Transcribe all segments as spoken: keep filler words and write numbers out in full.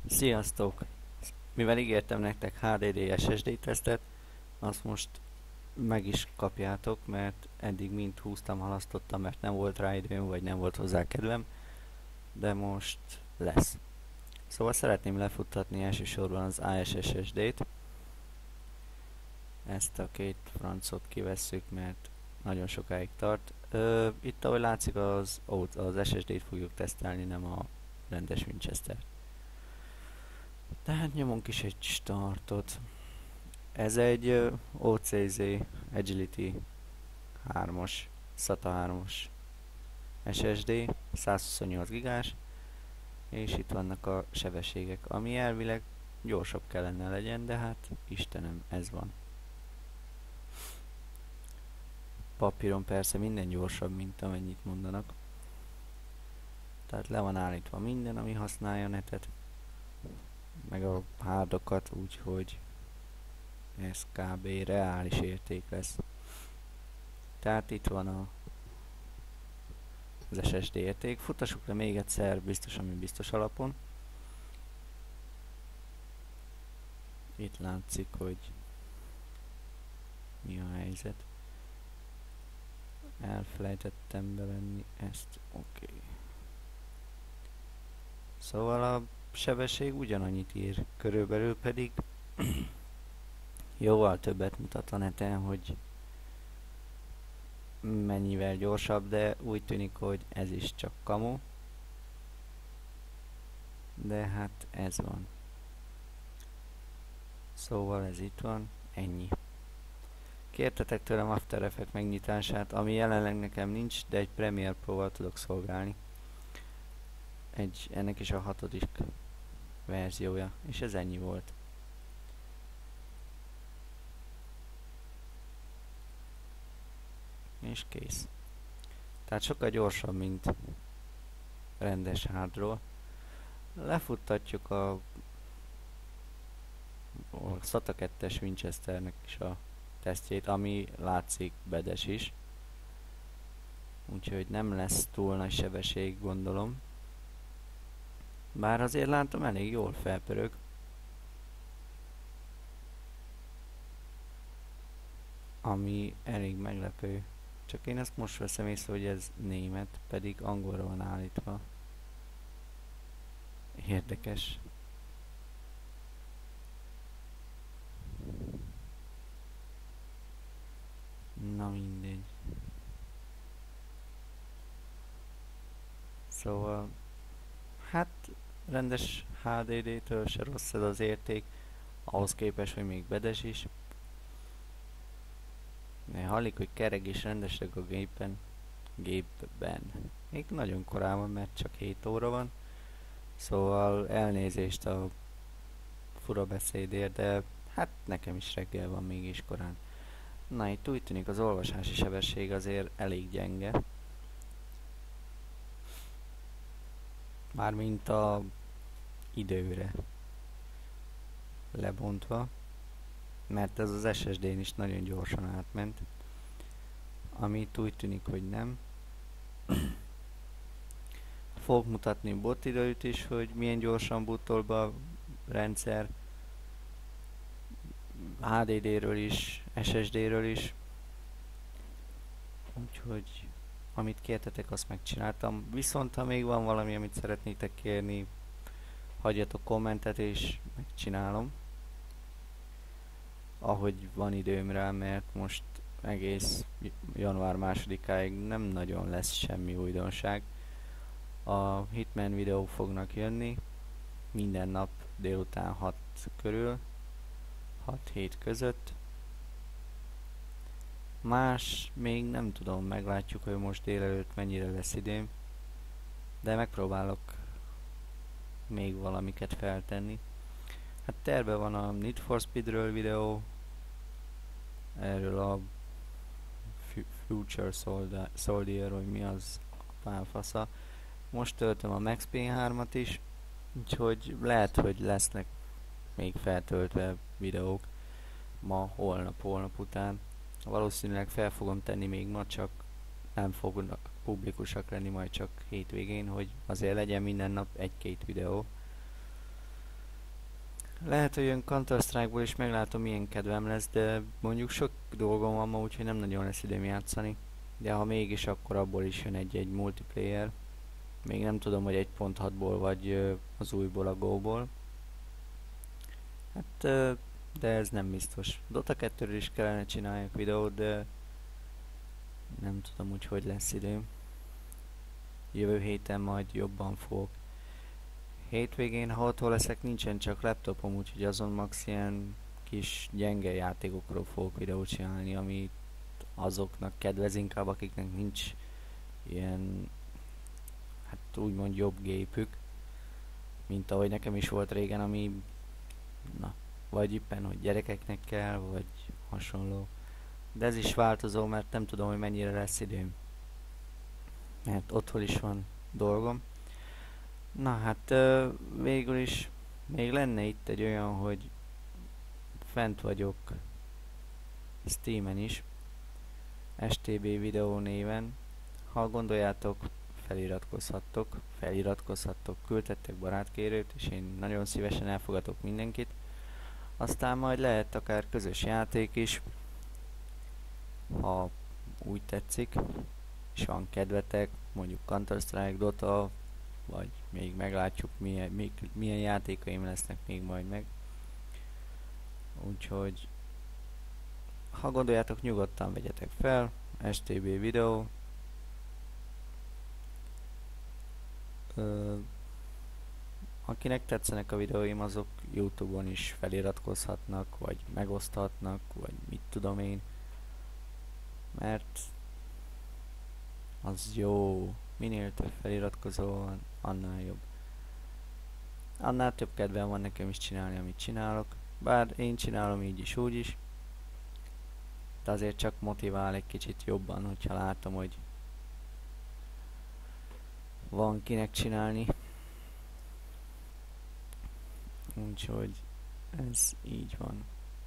Sziasztok! Mivel ígértem nektek há dé dé es es dé tesztet, azt most meg is kapjátok, mert eddig mind húztam, halasztottam, mert nem volt rá időm, vagy nem volt hozzá kedvem, de most lesz. Szóval szeretném lefuttatni elsősorban az i es es es dé-t. Ezt a két francot kivesszük, mert nagyon sokáig tart. Ö, itt ahogy látszik az, az es es dé-t fogjuk tesztelni, nem a rendes Winchester. Tehát nyomunk is egy startot. Ez egy uh, o cé zé Agility hármas, SATA hármas es es dé, százhuszonnyolc gigás, és itt vannak a sebességek, ami elvileg gyorsabb kellene legyen, de hát Istenem, ez van. Papíron persze minden gyorsabb, mint amennyit mondanak. Tehát le van állítva minden, ami használja netet, meg a hárdokat, úgyhogy ez kb. Reális érték lesz. Tehát itt van a az es es dé érték. Futassuk le még egyszer, biztos, ami biztos alapon. Itt látszik, hogy mi a helyzet. Elfelejtettem bevenni ezt. Oké. Okay. Szóval a sebesség ugyanannyit ír, körülbelül pedig jóval többet mutat a neten, hogy mennyivel gyorsabb, de úgy tűnik, hogy ez is csak kamu. De hát ez van. Szóval ez itt van, ennyi. Kértetek tőlem After Effects megnyitását, ami jelenleg nekem nincs, de egy Premiere Pro-val tudok szolgálni. Egy, ennek is a hatodik verziója, és ez ennyi volt. És kész. Tehát sokkal gyorsabb, mint rendes hardról. Lefuttatjuk a, a SATA kettes Winchesternek is a tesztjét, ami látszik bedes is. Úgyhogy nem lesz túl nagy sebesség, gondolom. Bár azért látom, elég jól felpörög. Ami elég meglepő. Csak én ezt most veszem észre, hogy ez német, pedig angolra van állítva. Érdekes. Na mindegy. Szóval, hát rendes há dé dé-től se rossz ez az érték, ahhoz képest, hogy még bedes is. De hallik, hogy kereg is rendesek a gépen. Gépben. Még nagyon korán van, mert csak hét óra van. Szóval elnézést a fura beszédért, de hát nekem is reggel van mégis korán. Na, itt úgy tűnik az olvasási sebesség azért elég gyenge. Mármint a időre lebontva, mert ez az es es dén is nagyon gyorsan átment, ami itt úgy tűnik, hogy nem. Fog mutatni botidőt is, hogy milyen gyorsan bootol be a rendszer, há dé dé-ről is, es es dé-ről is. Úgyhogy amit kértetek, azt megcsináltam. Viszont ha még van valami, amit szeretnétek kérni, hagyjatok kommentet és megcsinálom. Ahogy van időm rá, mert most egész január másodikáig nem nagyon lesz semmi újdonság. A Hitman videók fognak jönni minden nap délután hat körül, hat-hét között. Más még nem tudom, meglátjuk, hogy most délelőtt mennyire lesz időm, de megpróbálok még valamiket feltenni. Hát terve van a Need for Speedről videó, erről a Future Soldier, hogy mi az pálfasza. Most töltöm a Max Payne hármat is, úgyhogy lehet, hogy lesznek még feltöltve videók ma, holnap, holnap után. Valószínűleg fel fogom tenni még ma, csak nem fognak publikusak lenni, majd csak hétvégén, hogy azért legyen minden nap egy-két videó. Lehet, hogy jön Counter-Strike-ból is meglátom milyen kedvem lesz, de mondjuk sok dolgom van ma, úgyhogy nem nagyon lesz időm játszani. De ha mégis, akkor abból is jön egy-egy multiplayer. Még nem tudom, hogy egy pont hatból vagy ö, az újból, a Go-ból. Hát, ö, de ez nem biztos. Dota kettőről is kellene csináljak videót, de nem tudom úgy, hogy lesz időm. Jövő héten majd jobban fogok. Hétvégén, ha otthon leszek, nincsen csak laptopom, úgyhogy azon max ilyen kis gyenge játékokról fogok videót csinálni, ami azoknak kedvez inkább, akiknek nincs ilyen, hát úgymond jobb gépük, mint ahogy nekem is volt régen, ami, na, vagy éppen, hogy gyerekeknek kell, vagy hasonló. De ez is változó, mert nem tudom, hogy mennyire lesz időm. Mert otthon is van dolgom. Na hát ö, végül is még lenne itt egy olyan, hogy fent vagyok Steamen is, es té bé videó néven. Ha gondoljátok, feliratkozhattok, feliratkozhattok, küldhettek barátkérőt, és én nagyon szívesen elfogadok mindenkit. Aztán majd lehet akár közös játék is, ha úgy tetszik, és van kedvetek, mondjuk Counter-Strike, Dota, vagy még meglátjuk milyen, még, milyen játékaim lesznek még majd meg. Úgyhogy ha gondoljátok, nyugodtan vegyetek fel, es té bé videó. Ö, akinek tetszenek a videóim, azok YouTube-on is feliratkozhatnak, vagy megoszthatnak, vagy mit tudom én. Mert az jó, minél több feliratkozó van, annál jobb. Annál több kedvem van nekem is csinálni, amit csinálok. Bár én csinálom így is, úgy is. De azért csak motivál egy kicsit jobban, hogyha látom, hogy van kinek csinálni. Úgyhogy ez így van.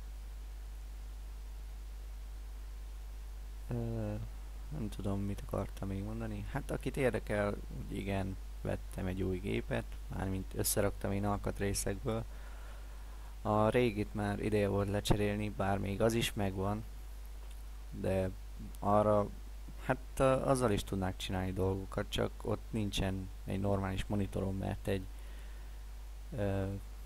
Ö, nem tudom, mit akartam még mondani. Hát akit érdekel, hogy igen, vettem egy új gépet, mármint összeraktam én alkatrészekből. A régit már ideje volt lecserélni, bár még az is megvan, de arra, hát azzal is tudnák csinálni dolgokat, csak ott nincsen egy normális monitorom, mert egy ö,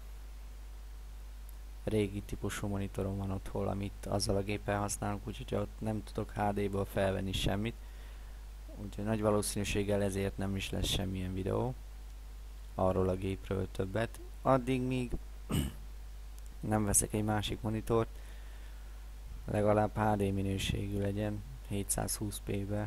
régi típusú monitorom van otthon, amit azzal a géppel használunk, úgyhogy ott nem tudok há dé-ből felvenni semmit. Úgyhogy nagy valószínűséggel ezért nem is lesz semmilyen videó arról a gépről többet. Addig míg nem veszek egy másik monitort, legalább há dé minőségű legyen, hétszázhúsz pé-be.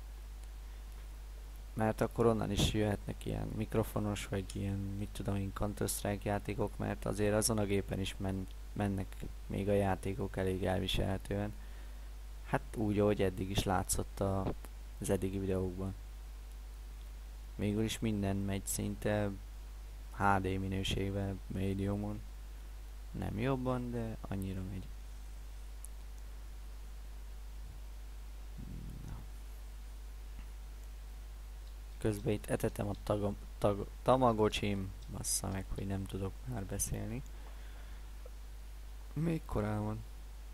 Mert akkor onnan is jöhetnek ilyen mikrofonos, vagy ilyen, mit tudom én, Counter-Strike játékok, mert azért azon a gépen is men mennek még a játékok elég elviselhetően. Hát úgy, ahogy eddig is látszott a, az eddigi videókban. Végül is minden megy szinte há dé minőségben, médiumon. Nem jobban, de annyira megy. Közben itt etetem a tagom, tag, tamagocsim, bassza meg, hogy nem tudok már beszélni. Még korán van.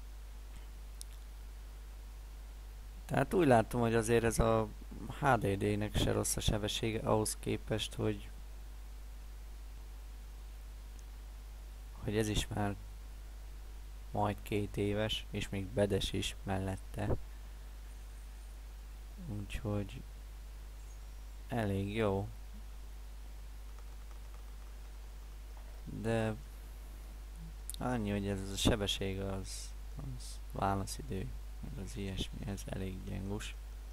Tehát úgy látom, hogy azért ez a há dé dé-nek se rossz a sebessége ahhoz képest, hogy hogy ez is már majd két éves, és még bedes is mellette. Úgyhogy elég jó. De annyi, hogy ez a sebesség az, az válaszidő, meg az ilyesmi, ez elég gyengus.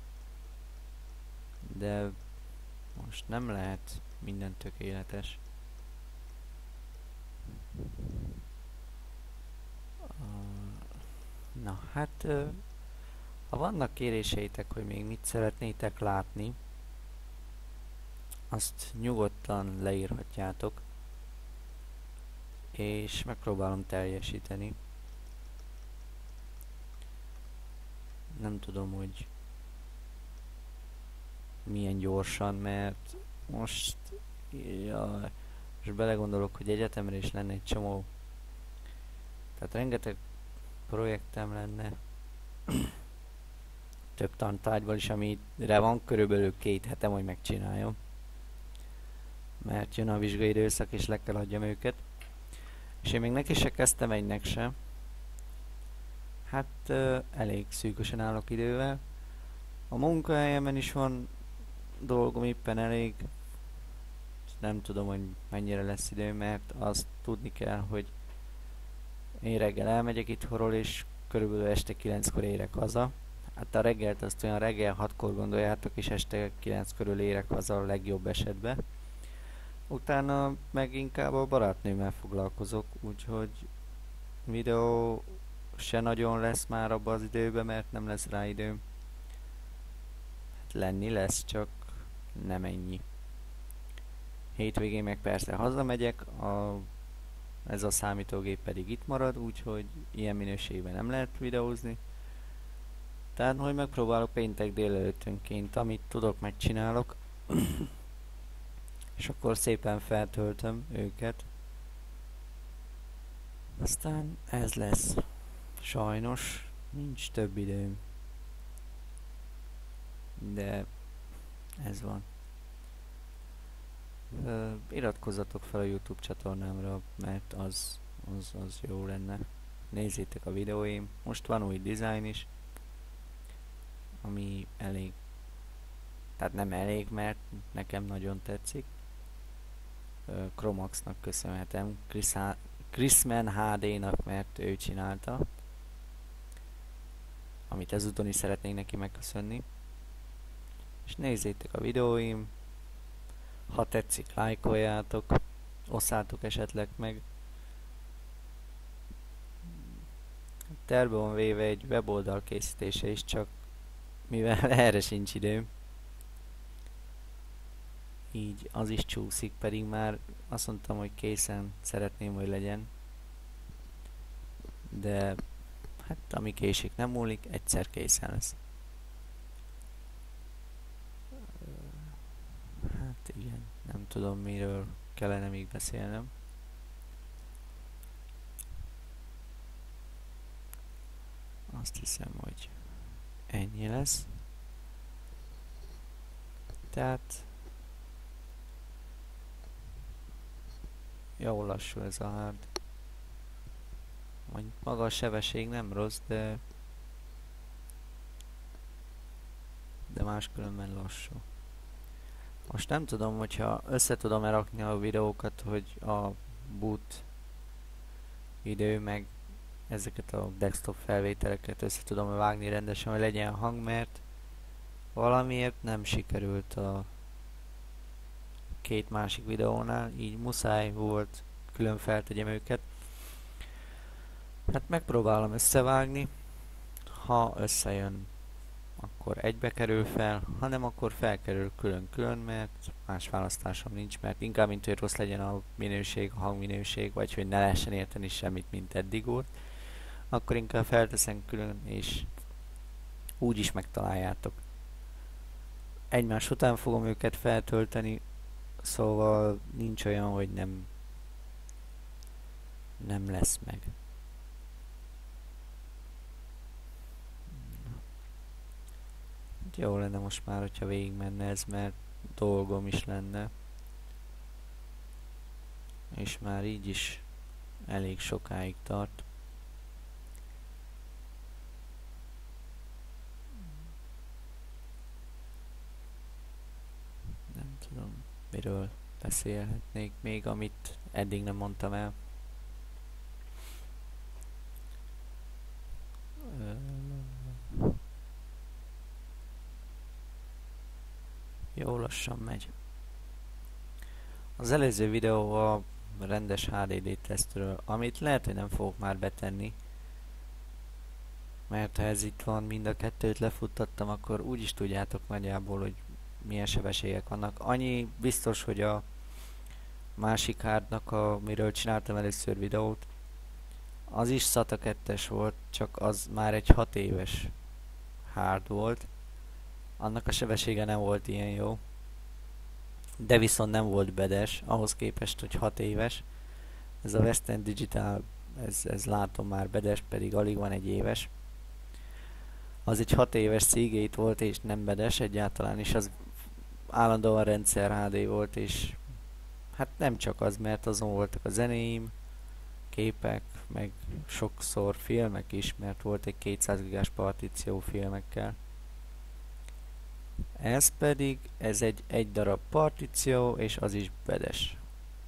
De most nem lehet minden tökéletes. Na hát, ha vannak kéréseitek, hogy még mit szeretnétek látni, azt nyugodtan leírhatjátok, és megpróbálom teljesíteni. Nem tudom, hogy milyen gyorsan, mert most, ja, most belegondolok, hogy egyetemre is lenne egy csomó Tehát rengeteg projektem lenne, több tantárgyból is, amire van körülbelül két hetem, hogy megcsináljam. Mert jön a vizsgai időszak, és le kell adjam őket. És én még neki se kezdtem egynek se. Hát uh, elég szűkösen állok idővel. A munkahelyemen is van dolgom éppen elég. Nem tudom, hogy mennyire lesz idő, mert azt tudni kell, hogy én reggel elmegyek itthonról, és körülbelül este kilenckor érek haza. Hát a reggelt azt olyan reggel hatkor gondoljátok, és este kilenc körül érek haza a legjobb esetben. Utána meg inkább a barátnőmmel foglalkozok, úgyhogy videó se nagyon lesz már abban az időben, mert nem lesz rá időm. Hát lenni lesz, csak nem ennyi. Hétvégén meg persze hazamegyek, a, ez a számítógép pedig itt marad, úgyhogy ilyen minőségben nem lehet videózni. Tehát, hogy megpróbálok péntek délelőttönként, amit tudok, megcsinálok. És akkor szépen feltöltöm őket. Aztán ez lesz. Sajnos nincs több időm. De ez van. Ö, iratkozzatok fel a YouTube csatornámra, mert az, az, az jó lenne. Nézzétek a videóim. Most van új design is, ami elég, tehát nem elég, mert nekem nagyon tetszik. Ö, Chromaxnak köszönhetem, Chrisman há dé-nak, mert ő csinálta, amit ezúton is szeretnék neki megköszönni. És nézzétek a videóim, ha tetszik, lájkoljátok, osszátok esetleg meg. Terve van véve egy weboldal készítése is, csak mivel erre sincs időm, így az is csúszik, pedig már azt mondtam, hogy készen szeretném, hogy legyen. De hát ami késik nem múlik, egyszer készen lesz. Hát igen, nem tudom, miről kellene még beszélnem. Azt hiszem, hogy ennyi lesz. Tehát jó lassú ez a hard. Mondjuk maga a sebesség nem rossz, de de máskülönben lassú. Most nem tudom, hogyha össze tudom-e rakni a videókat, hogy a boot idő meg ezeket a desktop felvételeket össze tudom-e vágni rendesen, hogy legyen hang, mert valamiért nem sikerült a két másik videónál, így muszáj volt külön feltegyem őket. Hát megpróbálom összevágni, ha összejön, akkor egybe kerül fel, ha nem, akkor felkerül külön-külön, mert más választásom nincs, mert inkább, mint hogy rossz legyen a minőség, a hangminőség, vagy hogy ne lehessen érteni semmit, mint eddig volt, akkor inkább felteszem külön, és úgy is megtaláljátok. Egymás után fogom őket feltölteni, szóval nincs olyan, hogy nem nem lesz meg. Jó lenne most már, hogyha végig menne ez, mert dolgom is lenne. És már így is elég sokáig tart. Nem tudom, miről beszélhetnék még, amit eddig nem mondtam el. Jó lassan megy. Az előző videó a rendes há dé dé tesztről, amit lehet, hogy nem fogok már betenni, mert ha ez itt van, mind a kettőt lefuttattam, akkor úgy is tudjátok nagyjából, hogy milyen sebességek vannak. Annyi biztos, hogy a másik hardnak, amiről csináltam először videót, az is SATA kettes volt, csak az már egy hat éves hard volt. Annak a sebessége nem volt ilyen jó, de viszont nem volt bedes, ahhoz képest, hogy hat éves. Ez a Western Digital ez, ez látom már bedes, pedig alig van egy éves. Az egy hat éves Seagate volt, és nem bedes egyáltalán, és az állandóan rendszer há dé volt, és hát nem csak az, mert azon voltak a zenéim, képek, meg sokszor filmek is, mert volt egy kétszáz gigás partíció filmekkel. Ez pedig, ez egy egy darab partíció, és az is bedes.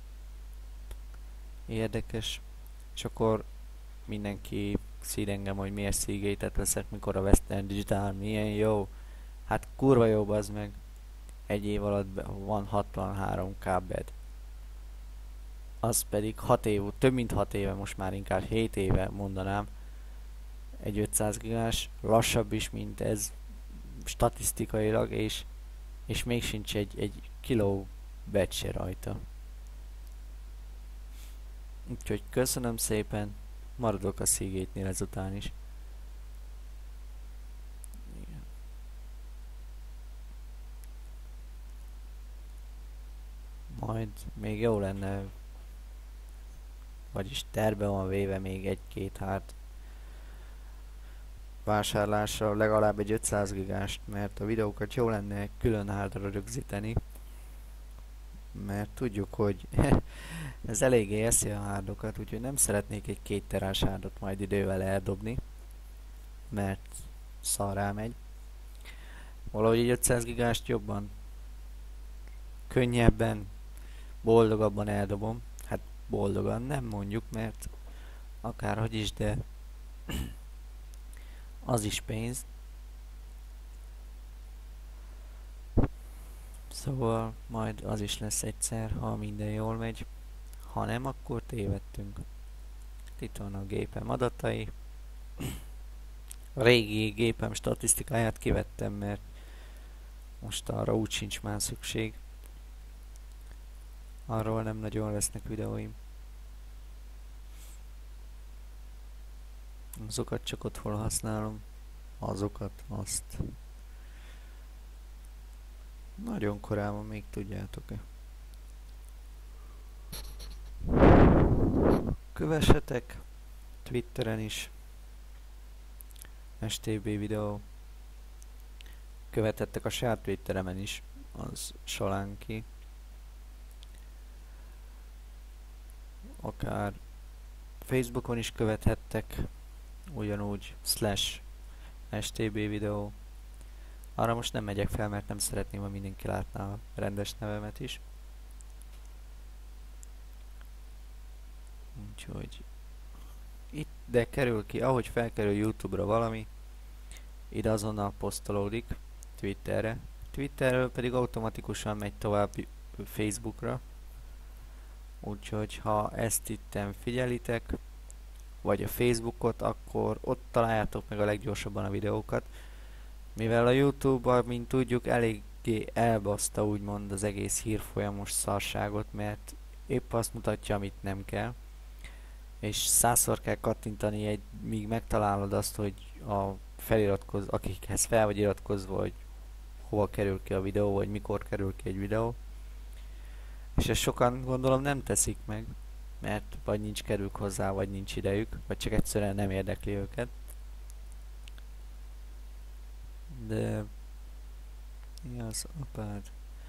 Érdekes. És akkor mindenki szíd engem, hogy miért Seagate-et veszek, mikor a Western Digital milyen jó. Hát kurva jó, az meg. Egy év alatt van hatvanhárom ká bed. Az pedig hat év, több mint hat éve, most már inkább hét éve mondanám. Egy ötszáz gigás, lassabb is, mint ez statisztikailag, és, és még sincs egy, egy kiló bed se rajta. Úgyhogy köszönöm szépen, maradok a Seagate-nél ezután is. Igen. Majd még jó lenne, vagyis terve van véve még egy-két hát vásárlásra legalább egy ötszáz gigást, mert a videókat jó lenne külön hardra rögzíteni, mert tudjuk, hogy ez eléggé eszi a hardokat, úgyhogy nem szeretnék egy két terás hardot majd idővel eldobni, mert szarrá megy. Valahogy egy ötszáz gigást jobban, könnyebben, boldogabban eldobom. Hát boldogan nem mondjuk, mert akárhogy is, de az is pénz. Szóval majd az is lesz egyszer, ha minden jól megy. Ha nem, akkor tévedtünk. Itt van a gépem adatai. A régi gépem statisztikáját kivettem, mert most arra úgy sincs már szükség. Arról nem nagyon lesznek videóim. Azokat csak otthon használom. Azokat, azt. Nagyon korában még tudjátok-e. Kövessetek Twitteren is. es té bé videó. Követettek a saját Twitteremen is. Az Solánki. Akár Facebookon is követhettek. Ugyanúgy slash es té bé videó. Arra most nem megyek fel, mert nem szeretném, ha mindenki látná a rendes nevemet is. Úgyhogy itt, de kerül ki, ahogy felkerül YouTube-ra valami, ide azonnal posztolódik Twitterre. Twitterről pedig automatikusan megy tovább Facebookra. Úgyhogy ha ezt itten figyelitek, vagy a Facebookot, akkor ott találjátok meg a leggyorsabban a videókat. Mivel a YouTube-ban, mint tudjuk, eléggé elbaszta úgymond az egész hírfolyamos szarságot, mert épp azt mutatja, amit nem kell. És százszor kell kattintani, egy, míg megtalálod azt, hogy a feliratkoz, akikhez fel vagy iratkozva, hogy hova kerül ki a videó, vagy mikor kerül ki egy videó. És ezt sokan gondolom nem teszik meg, mert vagy nincs kedvük hozzá, vagy nincs idejük, vagy csak egyszerűen nem érdekli őket. De... mi az apád?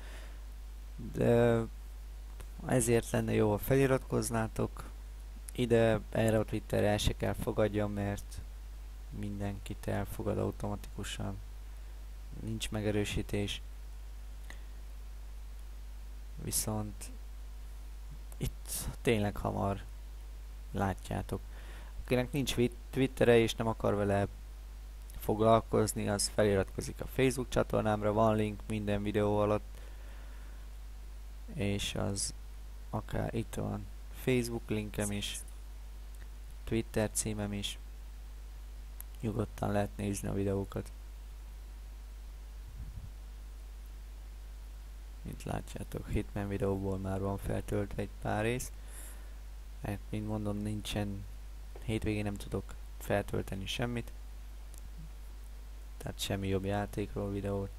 De... ezért lenne jó, ha feliratkoznátok. Ide, erre a Twitterre el se kell fogadjam, mert mindenkit elfogad automatikusan. Nincs megerősítés. Viszont itt tényleg hamar látjátok. Akinek nincs Twittere és nem akar vele foglalkozni, az feliratkozik a Facebook csatornámra, van link minden videó alatt, és az akár itt van Facebook linkem is, Twitter címem is, nyugodtan lehet nézni a videókat. Itt látjátok, Hitman videóból már van feltöltve egy pár rész, mert mint mondom, nincsen, hétvégén nem tudok feltölteni semmit, tehát semmi jobb játékról videót,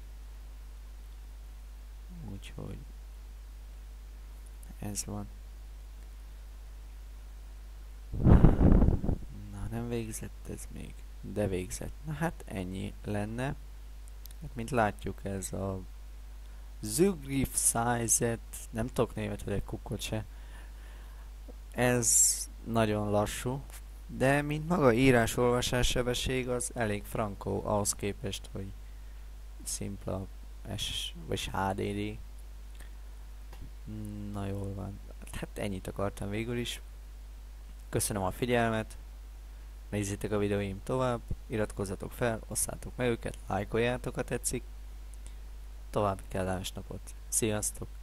úgyhogy ez van. végzett ez még? De végzett. Na hát ennyi lenne. Hát, mint látjuk, ez a Zugriff Size-et, nem tudok németül egy kukkot se. Ez nagyon lassú, de mint maga írás-olvasás sebesség, az elég frankó ahhoz képest, hogy szimpla S vagy há dé dé. Na jól van. Hát ennyit akartam végül is. Köszönöm a figyelmet, nézzétek a videóim tovább, iratkozzatok fel, osszátok meg őket, lájkoljátok, ha tetszik. További kellemes napot. Sziasztok!